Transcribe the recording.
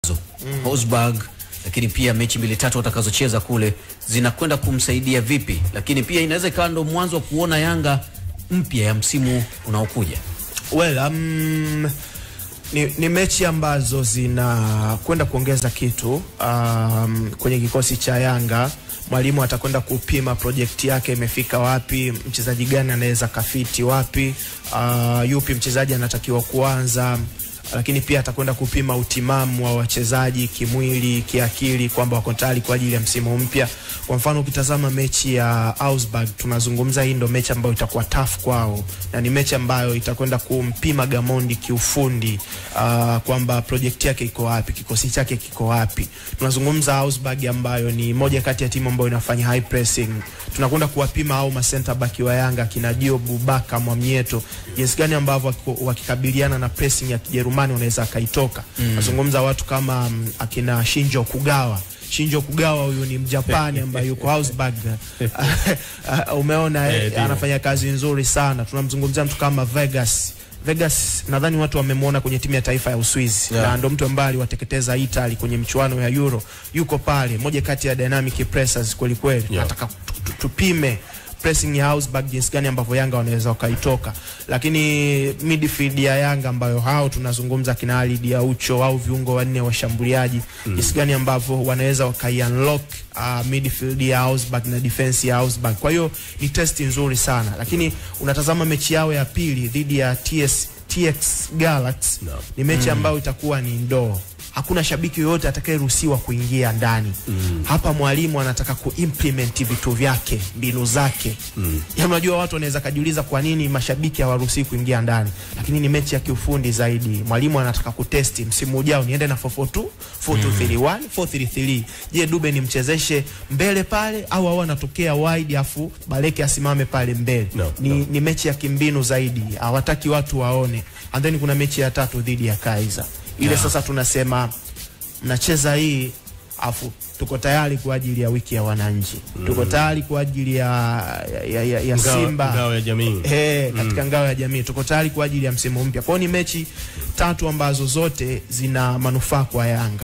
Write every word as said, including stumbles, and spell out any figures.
mm. Augsburg, lakini pia mechi mbili tatu watakazocheza kule zinakwenda kumsaidia vipi, lakini pia inaweza ikawa ndo mwanzo wa kuona Yanga mpya ya msimu unaokuja. Well, um, ni, ni mechi ambazo zina kwenda kuongeza kitu um, kwenye kikosi cha Yanga. Mwalimu atakwenda kupima project yake imefika wapi, mchezaji gani anaweza kafiti wapi, uh, yupi mchezaji anatakiwa kuanza, lakini pia atakwenda kupima utimamu wa wachezaji kimwili, kiakili, kwamba wako tayari kwa ajili ya msimu mpya. Kwa mfano ukitazama mechi ya Augsburg, tunazungumza hii ndo mechi ambayo itakuwa tough kwao, na ni mechi ambayo itakwenda kumpima Gamondi kiufundi, uh, kwamba project yake iko wapi, kikosi chake kiko wapi. Tunazungumza Augsburg ambayo ni moja kati ya timu ambayo inafanya high pressing. Tunakwenda kuwapima au ma center back wa Yanga kina Dio Bubaka, Mwamnyeto, jinsi gani ambavyo wakikabiliana na pressing ya Kijerumani wanaweza kaitoka. Mm. Nazungumza watu kama um, akina Shinjo Kugawa. Shinjo Kugawa huyu ni Mjapani ambaye yuko Augsburg. Umeona eh, anafanya kazi nzuri sana. Tunamzungumzia mtu kama Vegas. Vegas nadhani watu wamemwona kwenye timu ya taifa ya Uswizi, yeah. Na ndo mtu ambaye aliwateketeza Italy kwenye mchuano ya Euro. Yuko pale, moja kati ya dynamic pressers kweli kweli. Yeah. Nataka tupime pressing ya Augsburg jinsi gani ambavyo Yanga wanaweza wakaitoka. Lakini midfield ya Yanga ambayo hao tunazungumza kina Ali Diaucho au viungo wanne washambuliaji, mm. jinsi gani ambavyo wanaweza wakai unlock uh, midfield ya Augsburg na defense ya Augsburg. Kwa hiyo ni test nzuri sana. Lakini unatazama mechi yao ya pili dhidi ya T S T X Galaxy, no. Ni mechi ambayo itakuwa ni ndoo. Hakuna shabiki yoyote atakayeruhusiwa kuingia ndani. Mm. Hapa mwalimu anataka kuimplement vitu vyake, mbinu zake. Mm. Ya unajua watu wanaweza kujiuliza kwa nini mashabiki hawaruhusiwi kuingia ndani. Lakini ni mechi ya kiufundi zaidi. Mwalimu anataka kutesti msimu ujao niende na four four two, four two three one, four three three. Je, Dube nimchezeshe mbele pale au au anatokea wide afu Baleke asimame pale mbele? No, ni, no. ni mechi ya kimbinu zaidi. Hawataki watu waone. And then kuna mechi ya tatu dhidi ya Kaizer. Ile yeah. Sasa tunasema mnacheza hii afu tuko tayari kwa ajili ya wiki ya wananchi. Mm. Tuko tayari kwa ajili ya ya, ya, ya Simba, ngao ya jamii. Eh, katika mm. ngao ya jamii. Tuko tayari kwa ajili ya msimu mpya. Kwa hiyo ni mechi tatu ambazo zote zina manufaa kwa Yanga.